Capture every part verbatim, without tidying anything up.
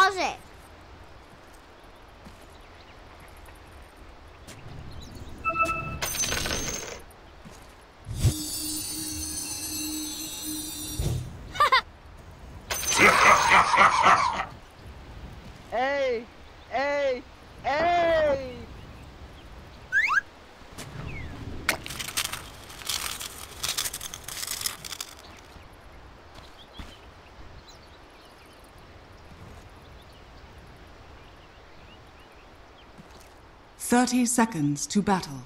pause it. Hey! Hey! Hey! Thirty seconds to battle.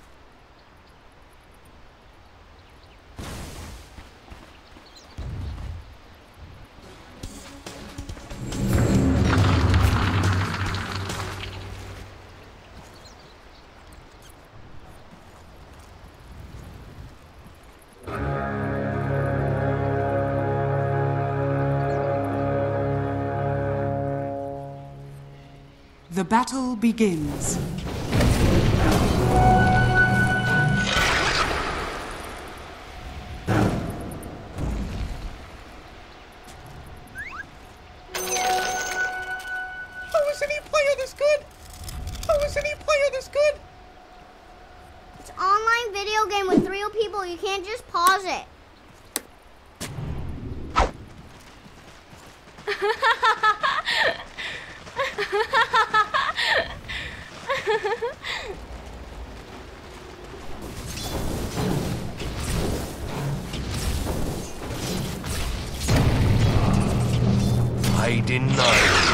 The battle begins. How is any player this good? How is any player this good? It's an online video game with real people. You can't just pause it. I deny.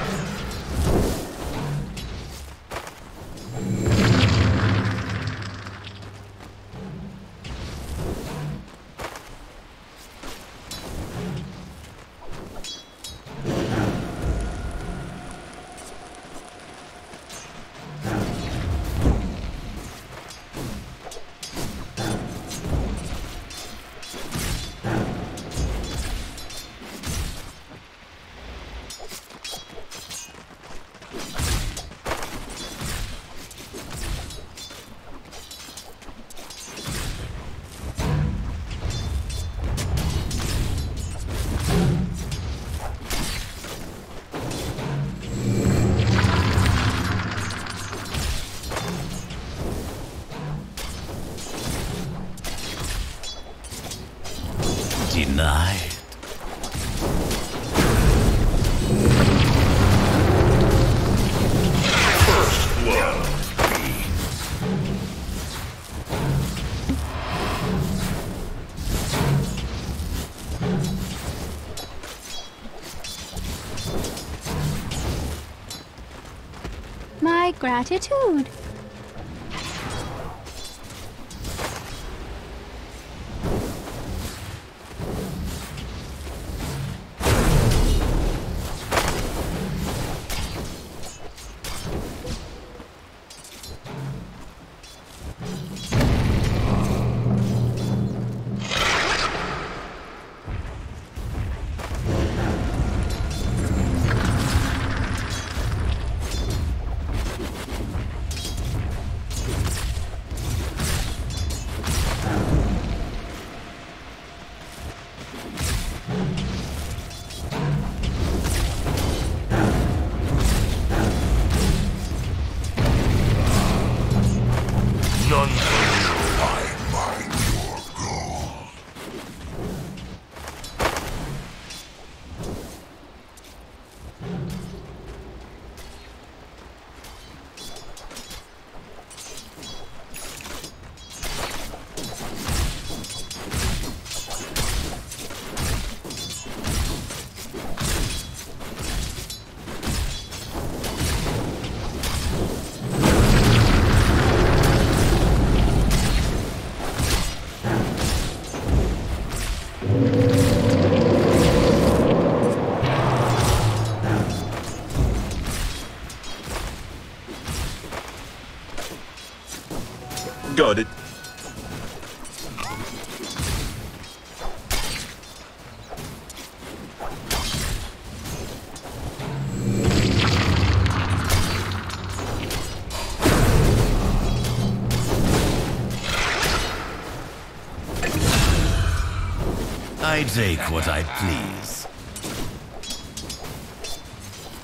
Denied. First blood. My gratitude. None Got it. I take what I please.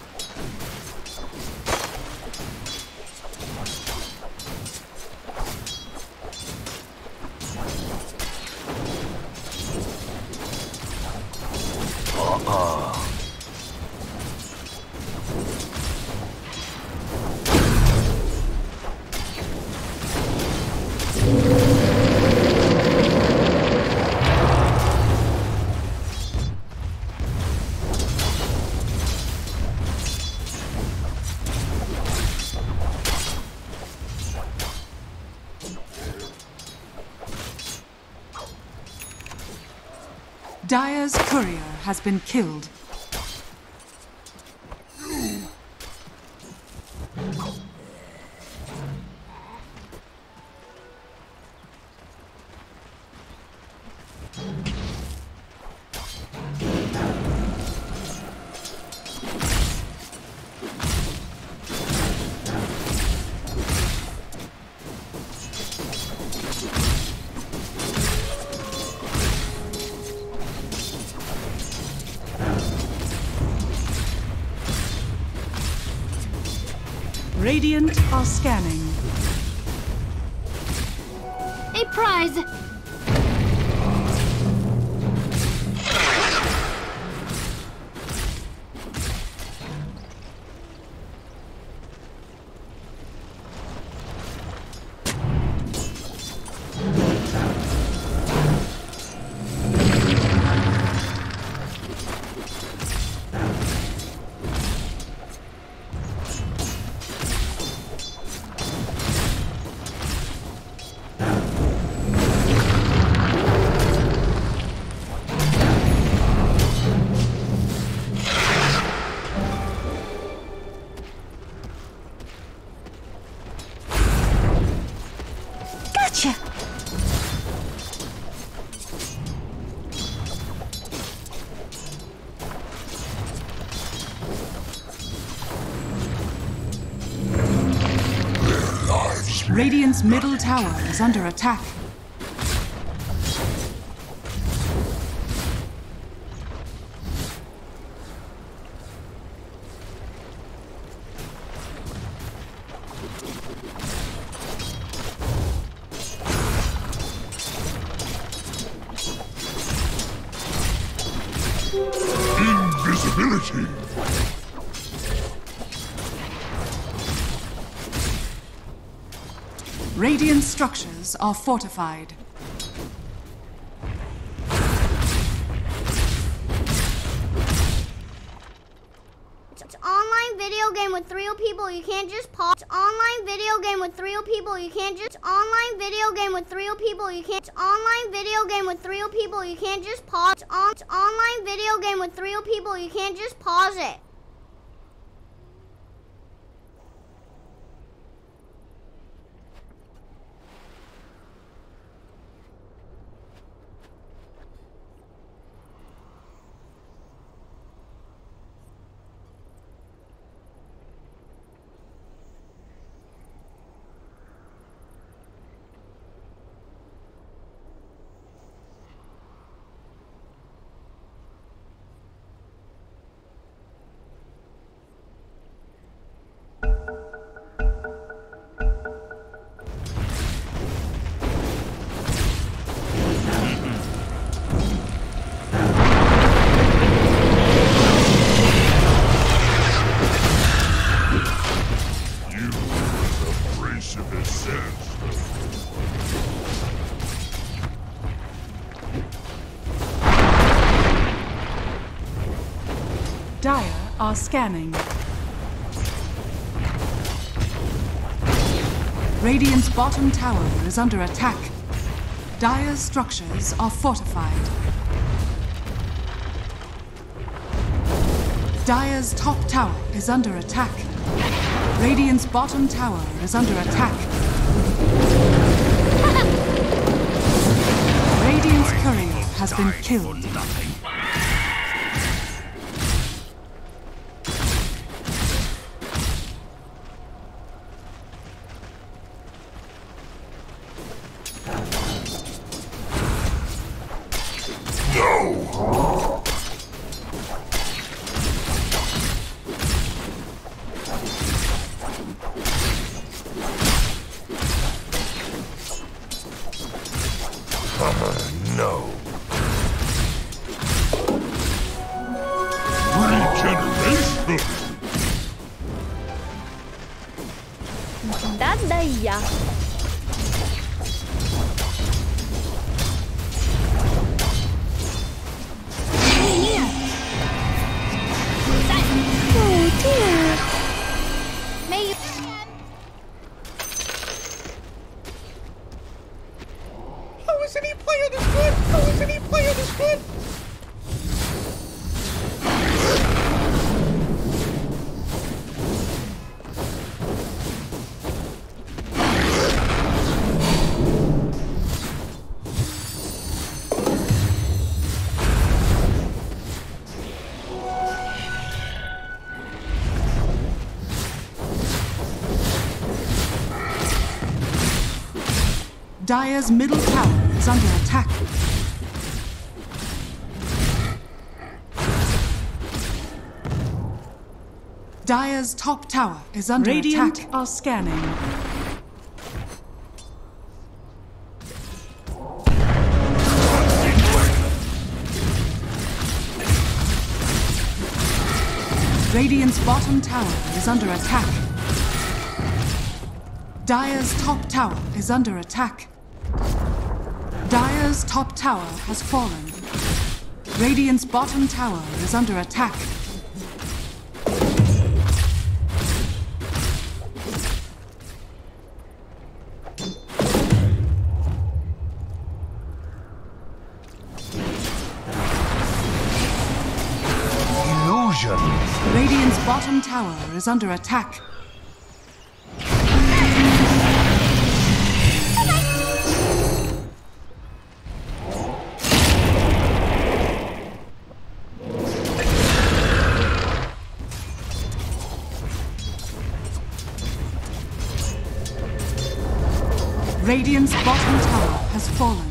Dire's courier has been killed. Radiant are scanning. A prize! Gotcha! Radiant's middle tower is under attack. Invisibility! Radiant structures are fortified. It's an online video game with three people. You can't just pause. It's an online video game with three people. You can't just it's online video game with three people. You can't it's online video game with three people. You can't just pause. It's, on, it's online video game with three people. You can't just pause it. Dire are scanning. Radiant's bottom tower is under attack. Dire's structures are fortified. Dire's top tower is under attack. Radiant's bottom tower is under attack. Radiant's courier has been killed. No. Regeneration! Dadaya. Oh dear. May you How is any player this good? How is any player this good? Dire's middle tower is under attack. Dire's top tower is under Radiant attack. are scanning. Radiant's bottom tower is under attack. Dire's top tower is under attack. Dire's top tower has fallen. Radiant's bottom tower is under attack. Radiant's bottom tower is under attack. Radiant's bottom tower has fallen.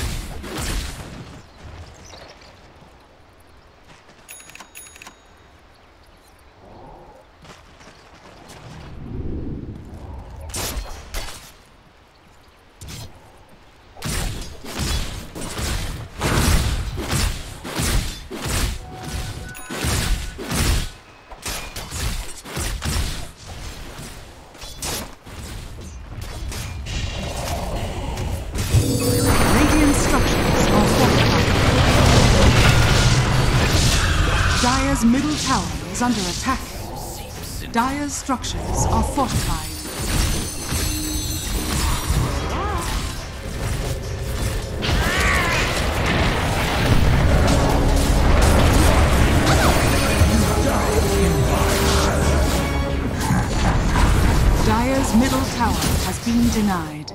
Dire's middle tower is under attack. Dire's structures are fortified. Dire's middle tower has been denied.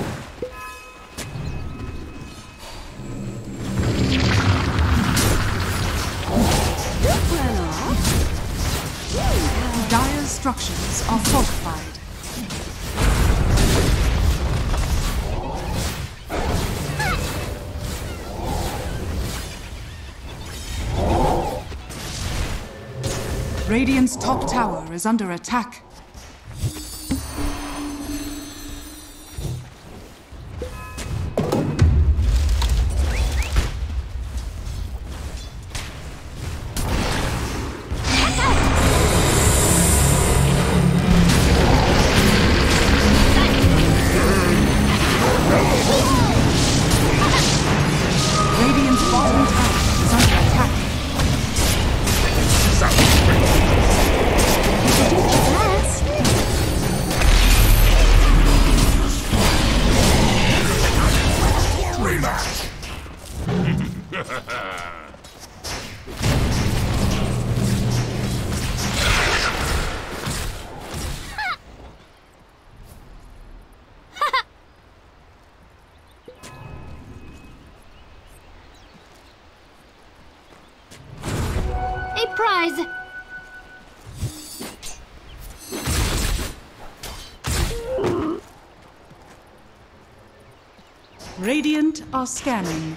Dire's structures are fortified. Radiant's top tower is under attack. Radiant's bottom tower is under attack. Relax. A prize! Radiant are scanning.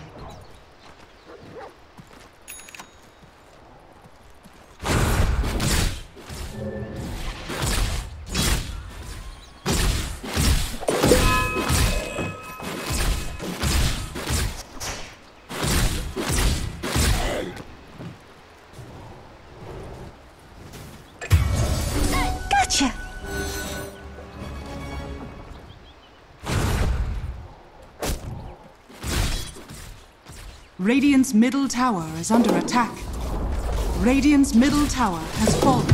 Gotcha! Radiant's middle tower is under attack. Radiant's middle tower has fallen.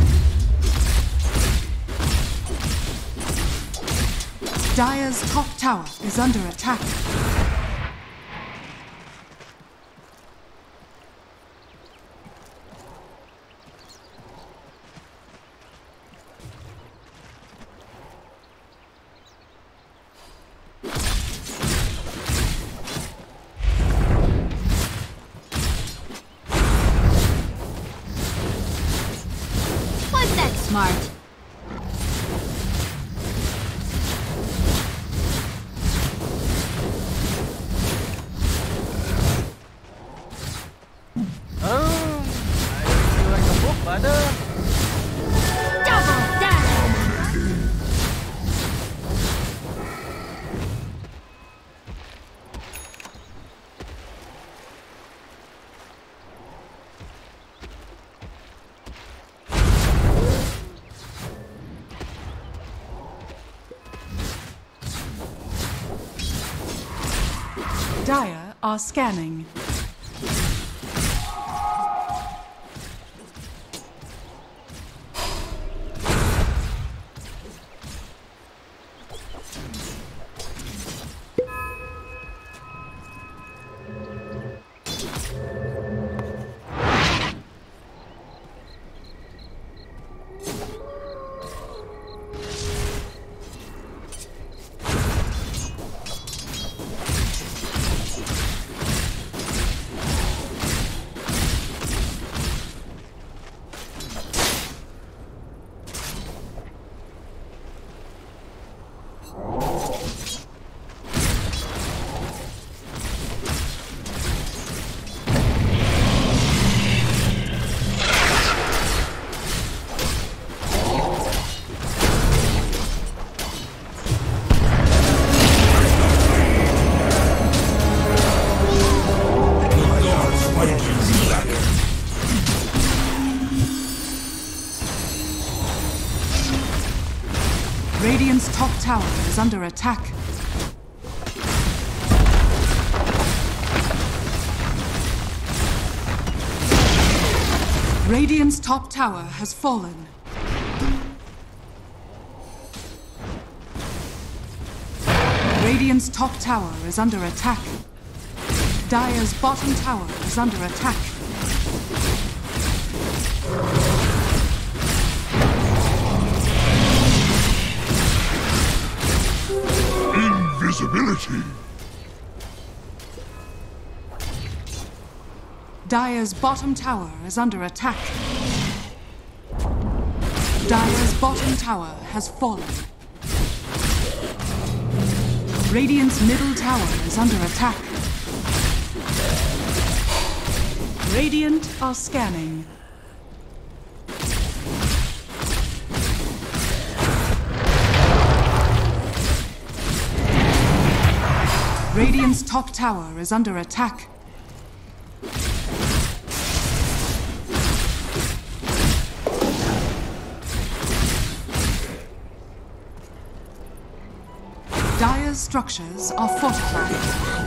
Dire's top tower is under attack. Was that smart? Dire are scanning. Radiant's top tower is under attack. Radiant's top tower has fallen. Radiant's top tower is under attack. Dire's bottom tower is under attack. Invisibility. Dire's bottom tower is under attack. Dire's bottom tower has fallen. Radiant's middle tower is under attack. Radiant are scanning. Radiant's top tower is under attack. Dire's structures are fortified.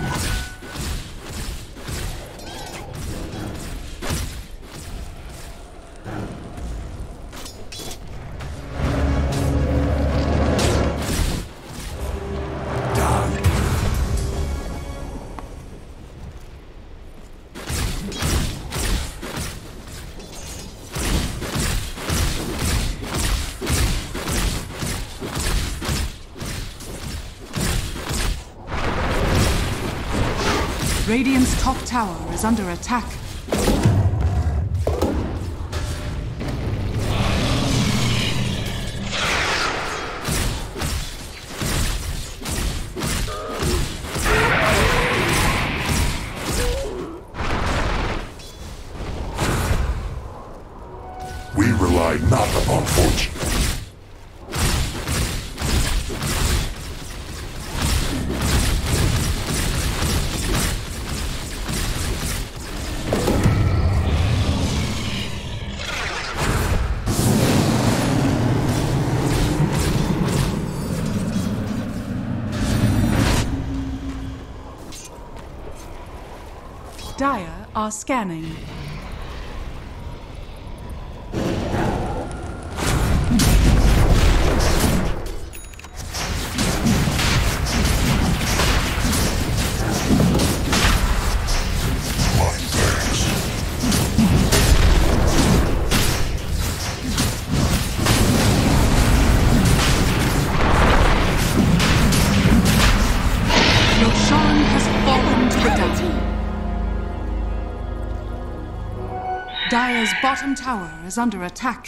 Radiant's top tower is under attack. We rely not upon fortune. Dire are scanning. Roshan has fallen to the ground. Dire's bottom tower is under attack.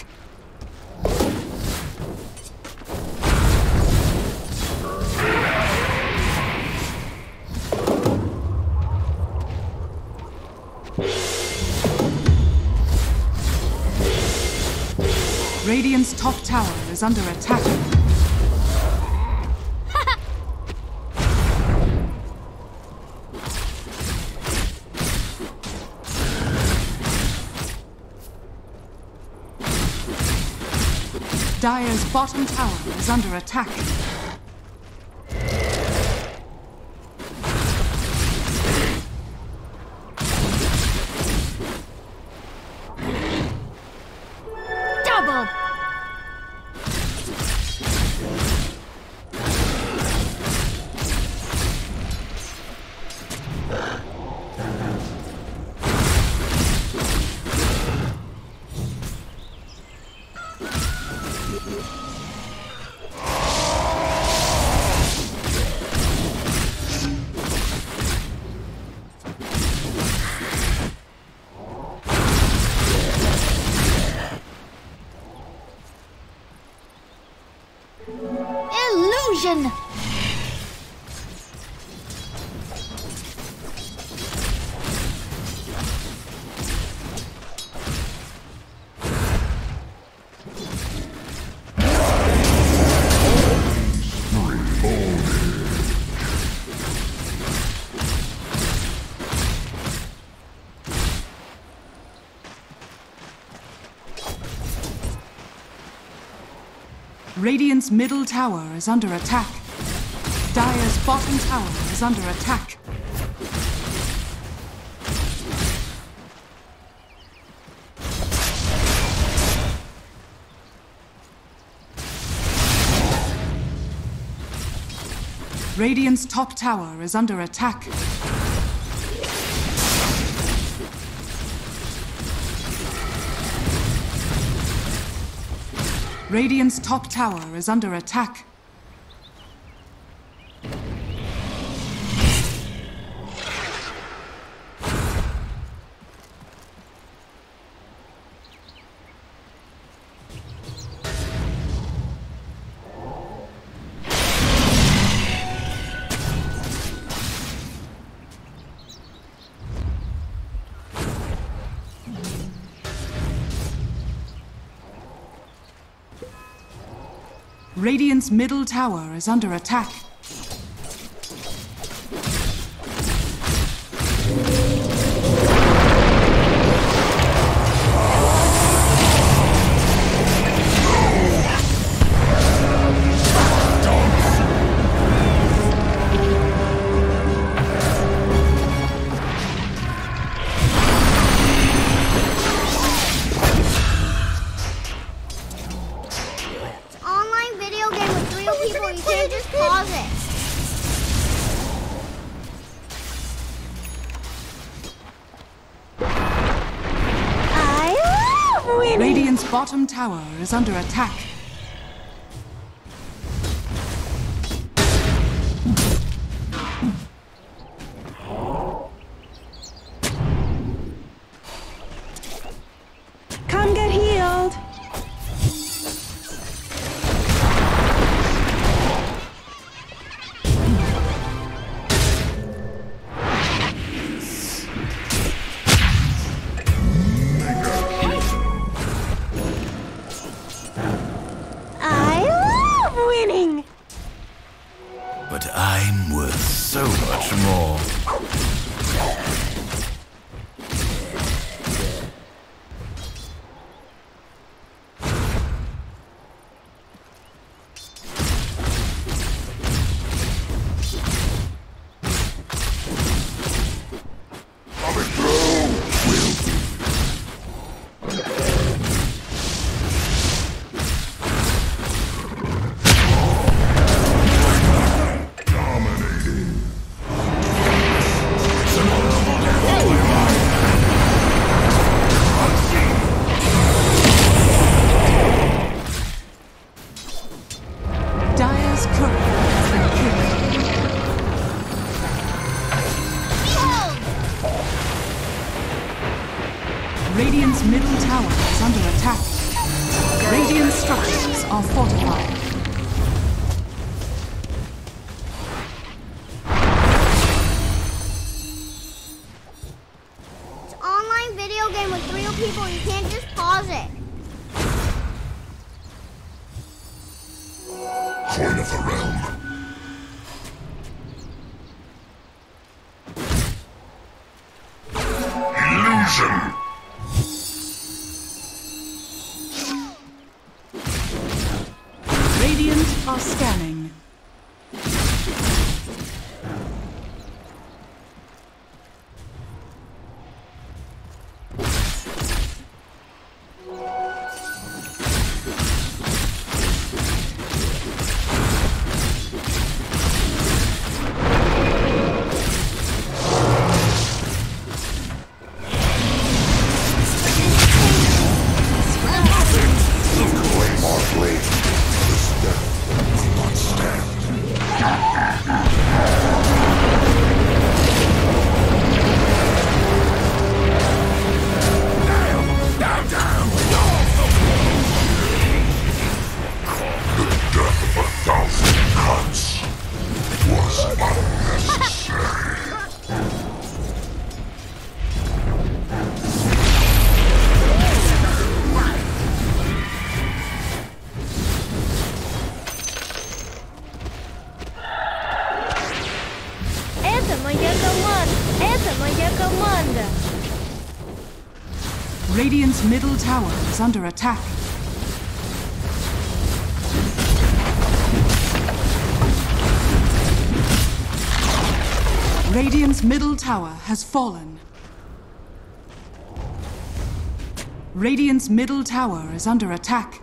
Radiant's top tower is under attack. Dire's bottom tower is under attack. Illusion! Radiant's middle tower is under attack. Dire's bottom tower is under attack. Radiant's top tower is under attack. Radiant's top tower is under attack. Radiant's middle tower is under attack. Radiant's bottom tower is under attack. Come get healed. But I'm worth so much more. Radiant's middle tower is under attack. Radiant structures are fortified. It's an online video game with real people. You can't just pause it. Coin of the realm. Illusion! Radiant are scanning. Mark Blade. Radiant's middle tower is under attack. Radiant's middle tower has fallen. Radiant's middle tower is under attack.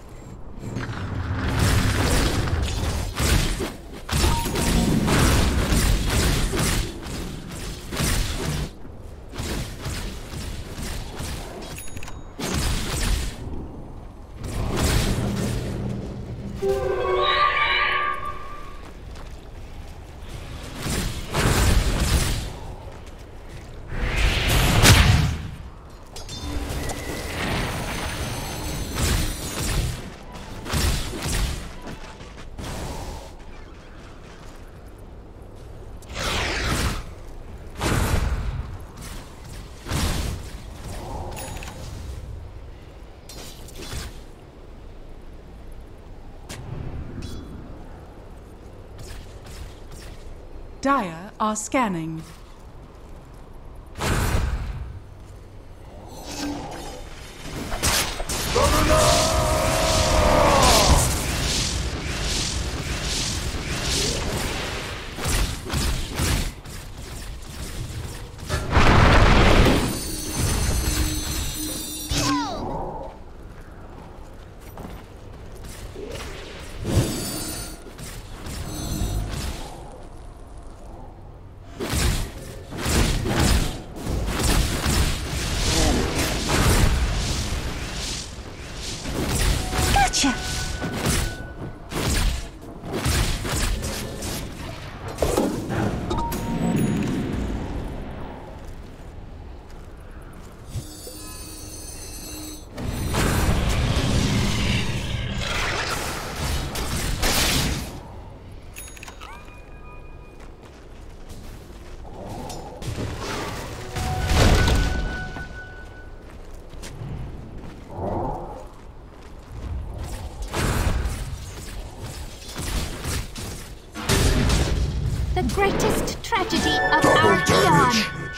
Dire are scanning. The greatest tragedy of our eon.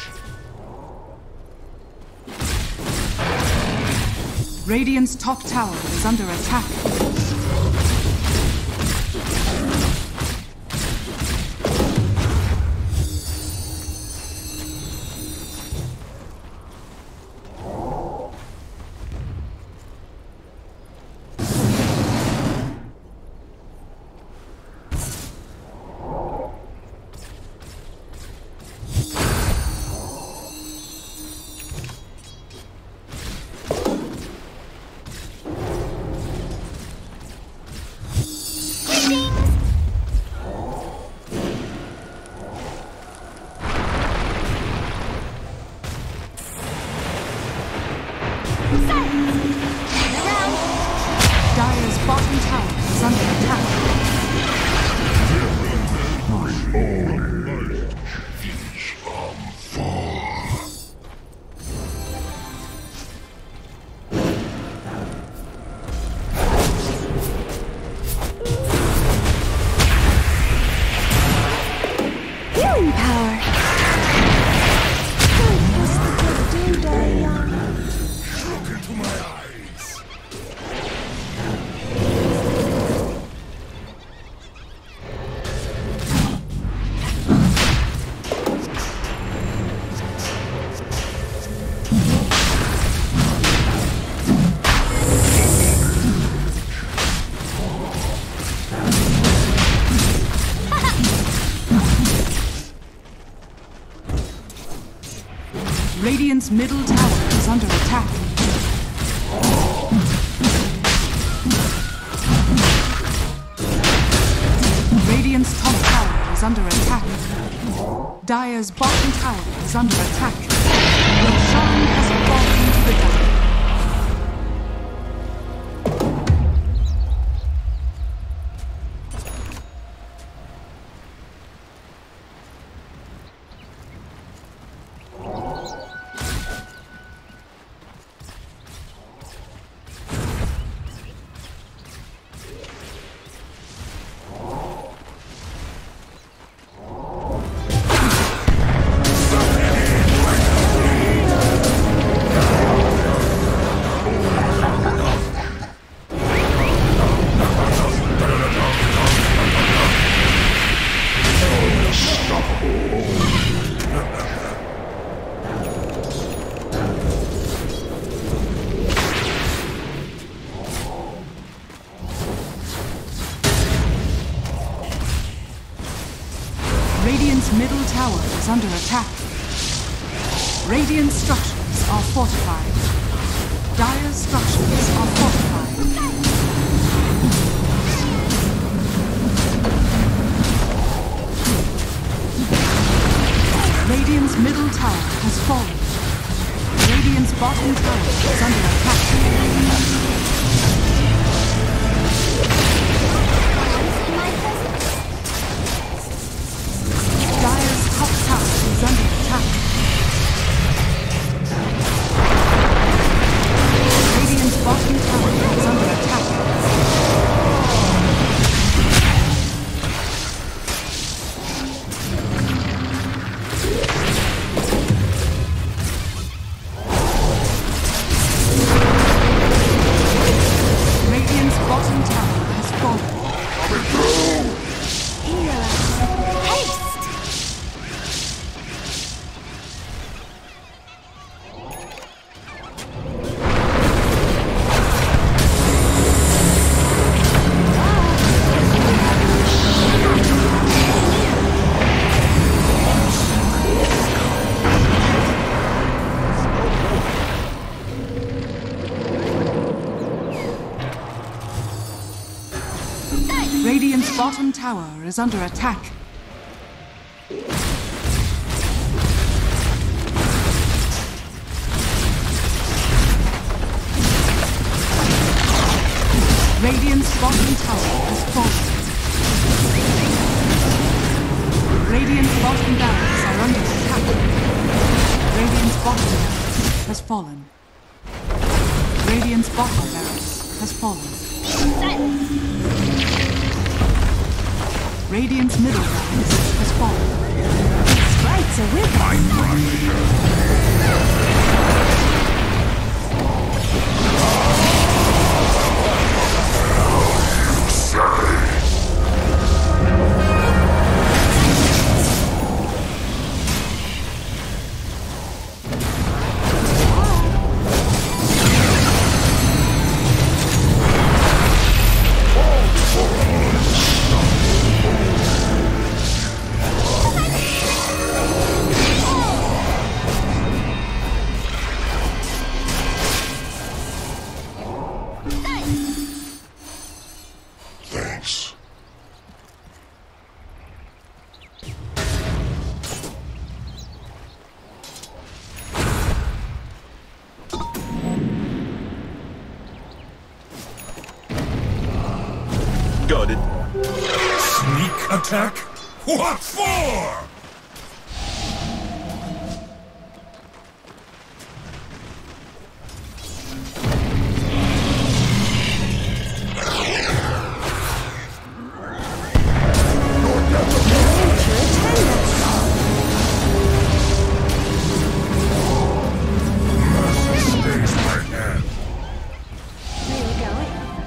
Radiant's top tower is under attack. Dire's bottom tower is under attack. Healing power. Radiant's middle tower is under attack. Radiant's top tower is under attack. Dire's bottom tower is under attack. Roshan has fallen to the Dire. Radiant's middle tower is under attack. Radiant structures are fortified. Dire's structures are fortified. Radiant's middle tower has fallen. Radiant's bottom tower is under attack. Dire's top tower is under attack. Radiant's bottom tower is under attack. Radiant's bottom tower has fallen. Radiant's bottom tower is under attack. Radiant's bottom tower has fallen. Radiant's bottom barracks are under attack. Radiant's bottom barracks has fallen. Radiant's bottom barracks has fallen. Radiant's middle barracks has fallen. Sprites are with us. Thanks. Got it. Sneak attack? What for? Stays my hand. Where are we going?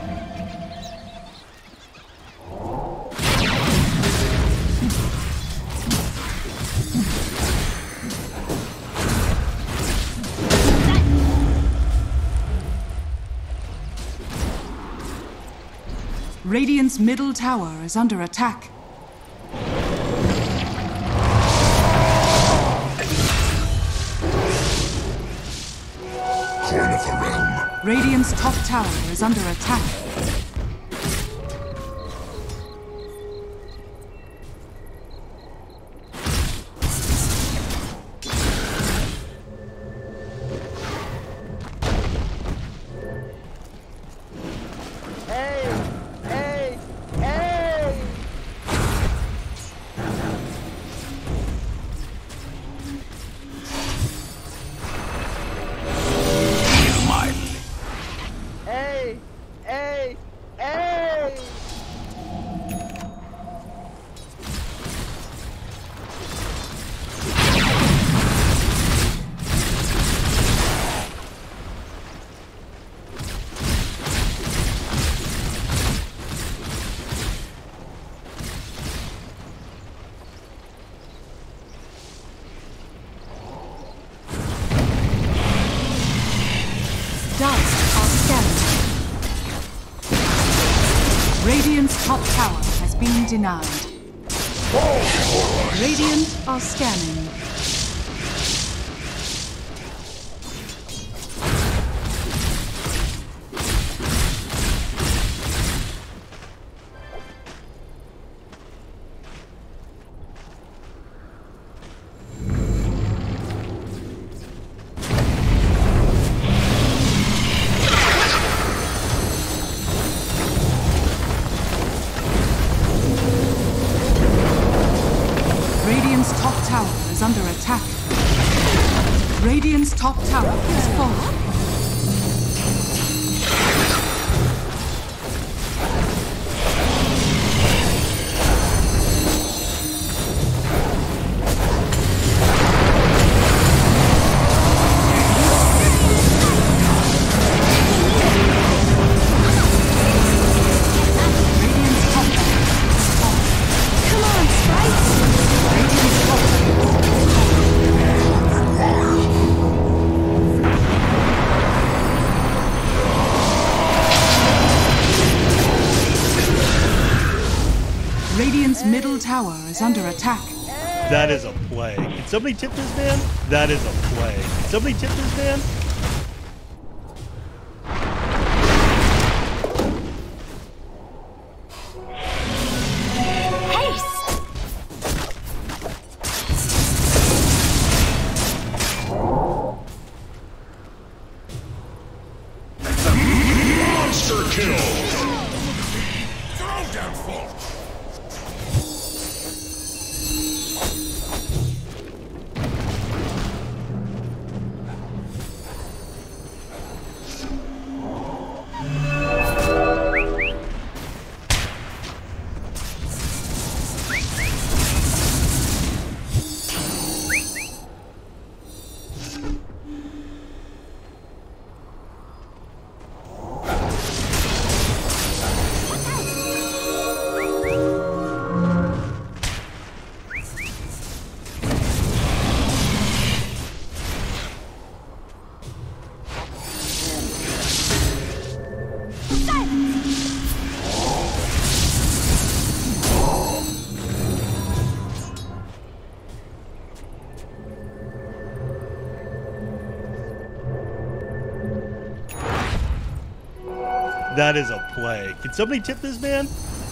Radiant's middle tower is under attack. Coin of the realm. Radiant's top tower is under attack. Hey! Hey! Hey! Feel mildly. Hey! Hey! Hey! Dice are scanning. Radiant's top tower has been denied. Radiant are scanning. Is under attack. Radiant's top tower is falling. Radiant's middle tower is under attack. That is a play. Can somebody tip this man? That is a play. Can somebody tip this man? Monster kill! Throw down fault! That is a play. Can somebody tip this man?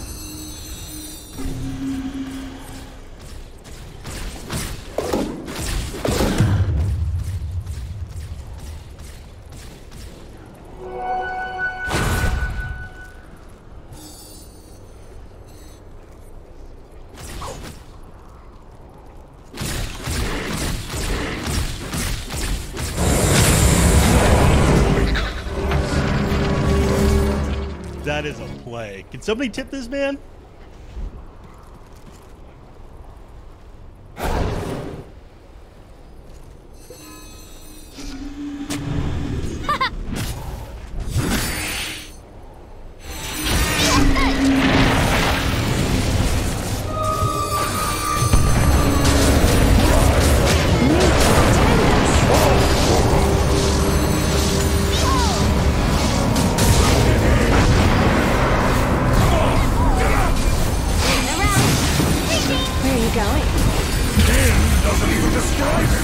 That is a play. Can somebody tip this man? Doesn't even describe it!